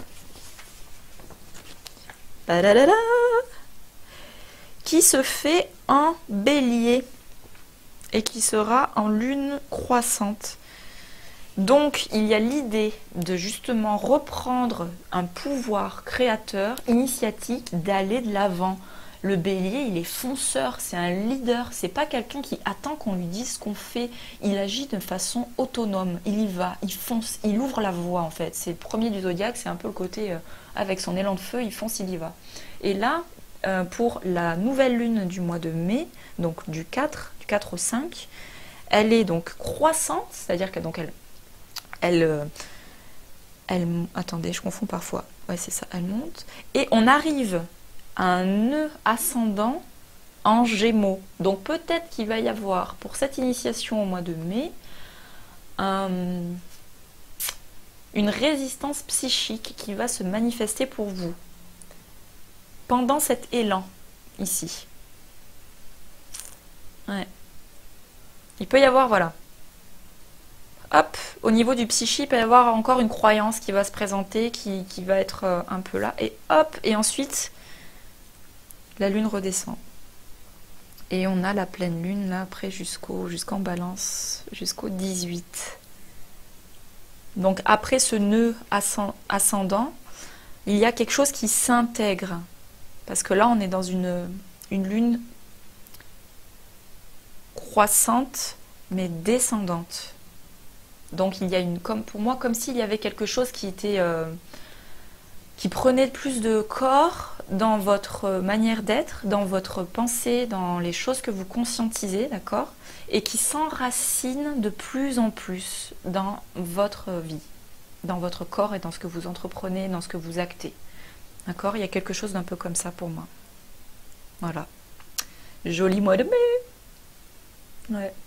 Badadada, qui se fait en bélier et qui sera en lune croissante. Donc, il y a l'idée de justement reprendre un pouvoir créateur, initiatique, d'aller de l'avant. Le bélier, il est fonceur, c'est un leader, c'est pas quelqu'un qui attend qu'on lui dise ce qu'on fait. Il agit de façon autonome, il y va, il fonce, il ouvre la voie en fait. C'est le premier du zodiaque, c'est un peu le côté euh, avec son élan de feu, il fonce, il y va. Et là, euh, pour la nouvelle lune du mois de mai, donc du quatre, du quatre au cinq, elle est donc croissante, c'est-à-dire qu'elle donc elle Elle, euh, elle, attendez, je confonds parfois. Ouais, c'est ça, elle monte. Et on arrive à un nœud ascendant en Gémeaux. Donc peut-être qu'il va y avoir, pour cette initiation au mois de mai, un, une résistance psychique qui va se manifester pour vous pendant cet élan, ici. Ouais. Il peut y avoir, voilà. Hop, au niveau du psychique, il peut y avoir encore une croyance qui va se présenter, qui, qui va être euh, un peu là. Et hop, et ensuite, la lune redescend. Et on a la pleine lune, là, après, jusqu'au, jusqu'en balance, jusqu'au dix-huit. Donc, après ce nœud ascendant, il y a quelque chose qui s'intègre. Parce que là, on est dans une, une lune croissante, mais descendante. Donc il y a une, comme pour moi, comme s'il y avait quelque chose qui était, euh, qui prenait plus de corps dans votre manière d'être, dans votre pensée, dans les choses que vous conscientisez, d'accord, et qui s'enracine de plus en plus dans votre vie, dans votre corps et dans ce que vous entreprenez, dans ce que vous actez, d'accord. Il y a quelque chose d'un peu comme ça pour moi. Voilà. Joli mois de mai. Ouais.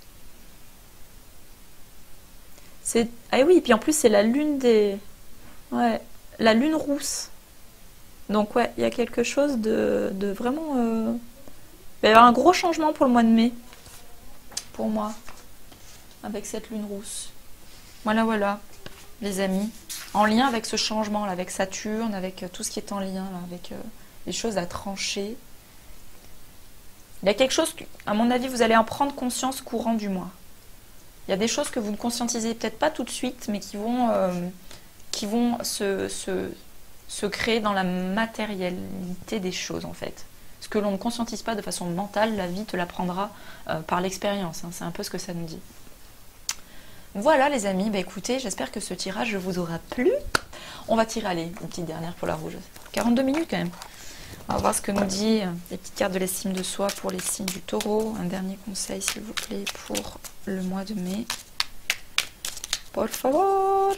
Ah oui, et puis en plus c'est la lune des... Ouais, la lune rousse. Donc ouais, il y a quelque chose de, de vraiment... Euh... Il va y avoir un gros changement pour le mois de mai. Pour moi. Avec cette lune rousse. Voilà, voilà, les amis. En lien avec ce changement, là, avec Saturne, avec tout ce qui est en lien, là, avec euh, les choses à trancher. Il y a quelque chose, à mon avis, vous allez en prendre conscience courant du mois. Il y a des choses que vous ne conscientisez peut-être pas tout de suite, mais qui vont, euh, qui vont se, se, se créer dans la matérialité des choses, en fait. Ce que l'on ne conscientise pas de façon mentale, la vie te l'apprendra euh, par l'expérience. Hein. C'est un peu ce que ça nous dit. Voilà, les amis. Bah, écoutez, j'espère que ce tirage vous aura plu. On va tirer, allez, une petite dernière pour la rouge. quarante-deux minutes, quand même. On va voir ce que nous dit les petites cartes de l'estime de soi pour les signes du taureau. Un dernier conseil, s'il vous plaît, pour le mois de mai. Por favor.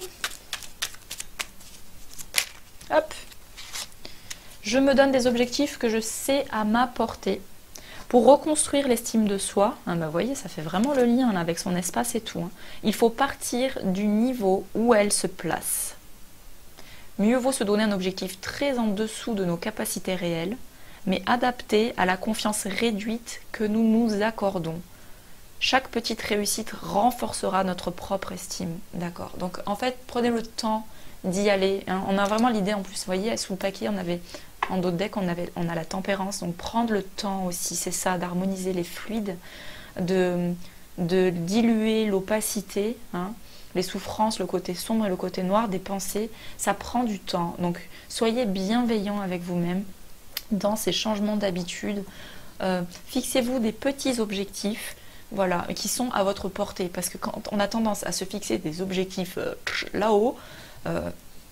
Hop. Je me donne des objectifs que je sais à ma portée. Pour reconstruire l'estime de soi, hein, bah, vous voyez, ça fait vraiment le lien là, avec son espace et tout. Hein. Il faut partir du niveau où elle se place. Mieux vaut se donner un objectif très en dessous de nos capacités réelles, mais adapté à la confiance réduite que nous nous accordons. Chaque petite réussite renforcera notre propre estime. D'accord. Donc en fait, prenez le temps d'y aller. Hein. On a vraiment l'idée en plus, vous voyez, sous le paquet, on avait en d'autres decks, on, avait, on a la tempérance. Donc prendre le temps aussi, c'est ça, d'harmoniser les fluides, de, de diluer l'opacité, hein. Les souffrances, le côté sombre et le côté noir des pensées, ça prend du temps. Donc, soyez bienveillants avec vous-même dans ces changements d'habitude. Euh, Fixez-vous des petits objectifs, voilà, qui sont à votre portée. Parce que quand on a tendance à se fixer des objectifs euh, là-haut, euh,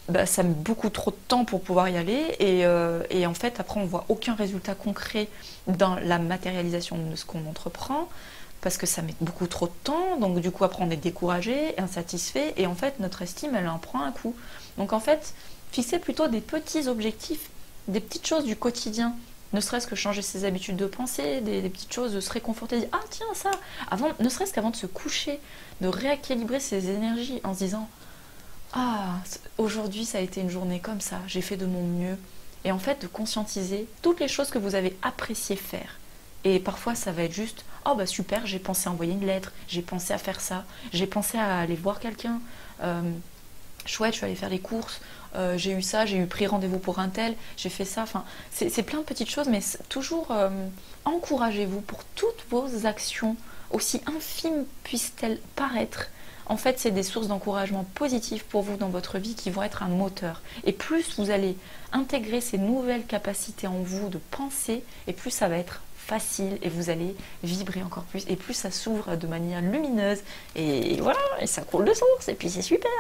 bah, ça met beaucoup trop de temps pour pouvoir y aller et, euh, et en fait après on voit aucun résultat concret dans la matérialisation de ce qu'on entreprend parce que ça met beaucoup trop de temps, donc du coup après on est découragé, insatisfait et en fait notre estime elle en prend un coup. Donc en fait fixez plutôt des petits objectifs, des petites choses du quotidien, ne serait-ce que changer ses habitudes de pensée, des, des petites choses, de se réconforter, dire ah tiens ça, avant, ne serait-ce qu'avant de se coucher, de rééquilibrer ses énergies en se disant ah, aujourd'hui ça a été une journée comme ça, j'ai fait de mon mieux. Et en fait, de conscientiser toutes les choses que vous avez apprécié faire. Et parfois, ça va être juste, oh bah super, j'ai pensé à envoyer une lettre, j'ai pensé à faire ça, j'ai pensé à aller voir quelqu'un, euh, chouette, je suis allée faire les courses, euh, j'ai eu ça, j'ai eu pris rendez-vous pour un tel, j'ai fait ça. Enfin, c'est plein de petites choses, mais toujours euh, encouragez-vous pour toutes vos actions, aussi infimes puissent-elles paraître. En fait, c'est des sources d'encouragement positifs pour vous dans votre vie qui vont être un moteur. Et plus vous allez intégrer ces nouvelles capacités en vous de penser, et plus ça va être facile et vous allez vibrer encore plus. Et plus ça s'ouvre de manière lumineuse. Et voilà, et ça coule de source. Et puis c'est super.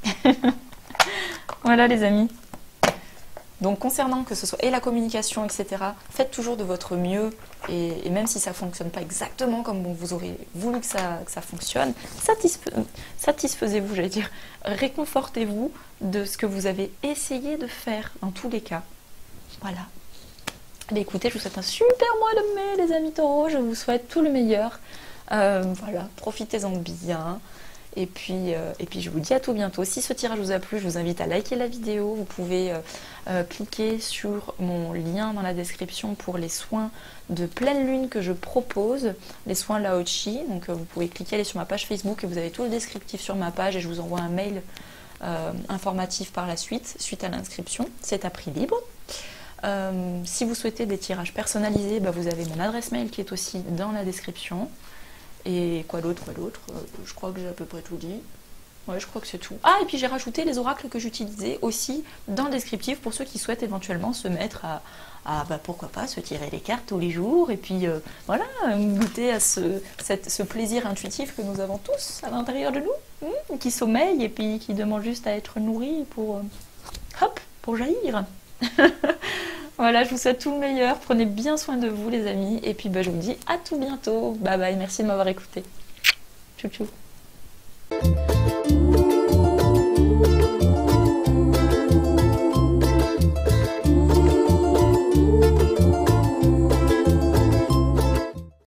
Voilà les amis. Donc concernant que ce soit et la communication, et cetera, faites toujours de votre mieux et, et même si ça ne fonctionne pas exactement comme vous aurez voulu que ça, que ça fonctionne, satisfa satisfaisez-vous, j'allais dire, réconfortez-vous de ce que vous avez essayé de faire dans tous les cas. Voilà. Mais écoutez, je vous souhaite un super mois de mai les amis taureaux, je vous souhaite tout le meilleur. Euh, voilà, profitez-en bien. Et puis, euh, et puis je vous dis à tout bientôt. Si ce tirage vous a plu, je vous invite à liker la vidéo. Vous pouvez euh, euh, cliquer sur mon lien dans la description pour les soins de pleine lune que je propose, les soins Lao-Chi. Donc euh, vous pouvez cliquer, aller sur ma page Facebook et vous avez tout le descriptif sur ma page et je vous envoie un mail euh, informatif par la suite, suite à l'inscription. C'est à prix libre. Euh, si vous souhaitez des tirages personnalisés, bah, vous avez mon adresse mail qui est aussi dans la description. Et quoi d'autre, quoi d'autre euh, je crois que j'ai à peu près tout dit. Ouais, je crois que c'est tout. Ah, et puis j'ai rajouté les oracles que j'utilisais aussi dans le descriptif pour ceux qui souhaitent éventuellement se mettre à, à bah, pourquoi pas, se tirer les cartes tous les jours et puis euh, voilà, goûter à ce, cette, ce plaisir intuitif que nous avons tous à l'intérieur de nous, hein, qui sommeille et puis qui demande juste à être nourri pour, euh, hop, pour jaillir. Voilà, je vous souhaite tout le meilleur. Prenez bien soin de vous, les amis. Et puis, bah, je vous dis à tout bientôt. Bye bye. Merci de m'avoir écouté. Tchou tchou.